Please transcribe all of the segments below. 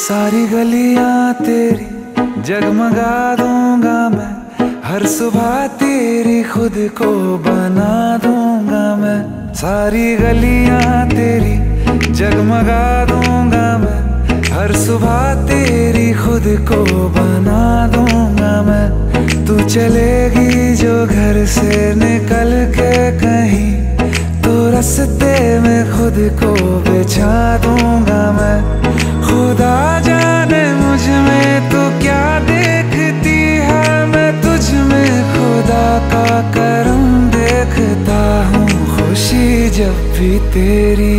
सारी गलियां तेरी जगमगा दूंगा मैं, हर सुबह तेरी खुद को बना दूंगा मैं। सारी गलियां तेरी जगमगा दूंगा मैं, हर सुबह तेरी खुद को बना दूंगा मैं। तू चलेगी जो घर से निकल के कहीं, तो रास्ते में खुद को बिछा दूंगा मैं। खुदा जाने मुझ में तो क्या देखती है, मैं तुझ में खुदा का करम देखता हूँ। खुशी जब भी तेरी,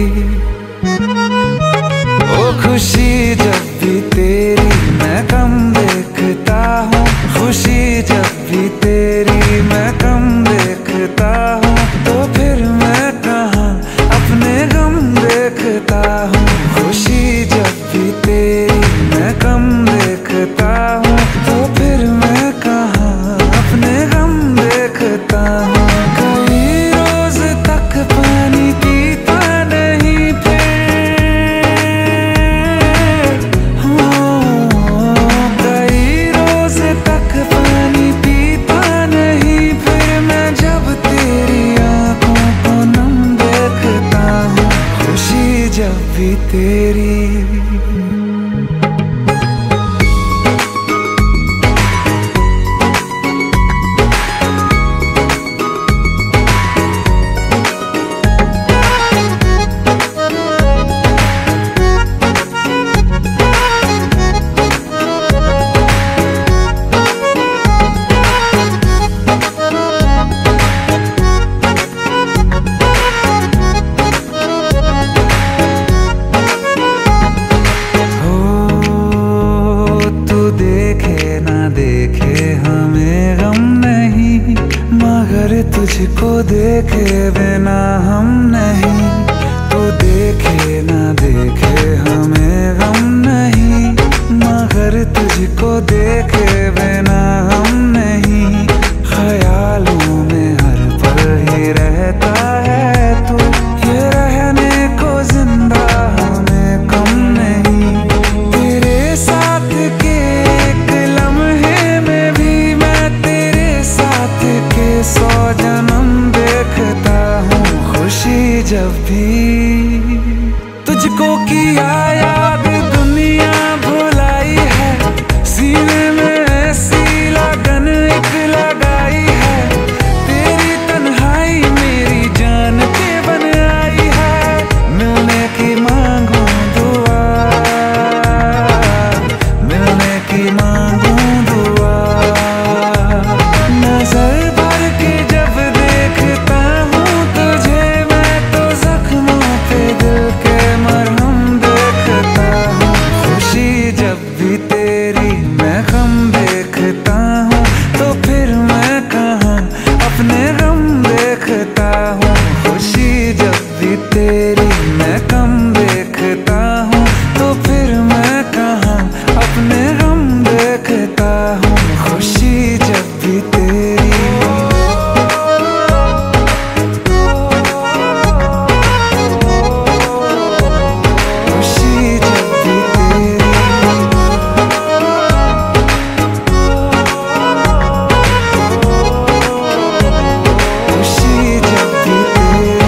ओ खुशी जब भी तेरी मैं कम देखता हूँ। खुशी जब भी तेरी मैं कम देखता हूँ, तो फिर मैं कहाँ अपने गम देखता हूँ। खुशी जब भी तेरी मैं कम देखता हूँ, तो फिर मैं कहाँ अपने गम देखता हूँ। कई रोज तक पानी पीता नहीं फिर, कई रोज तक पानी पीता नहीं फिर, मैं जब तेरी आंखों को नम देखता हूँ। खुशी जब भी तेरी। मगर तुझको देखे बिना हम नहीं, तू देखे ना देखे हमें गम नहीं। मगर तुझको देखे बिना हम नहीं, ख्यालों में हर पल ही रहता है तू। ये रहने को जिंदा हमें कम नहीं, तेरे साथ के एक लम्हे में भी मैं तेरे साथ के 100 जन्म देखता हूँ। खुशी जब भी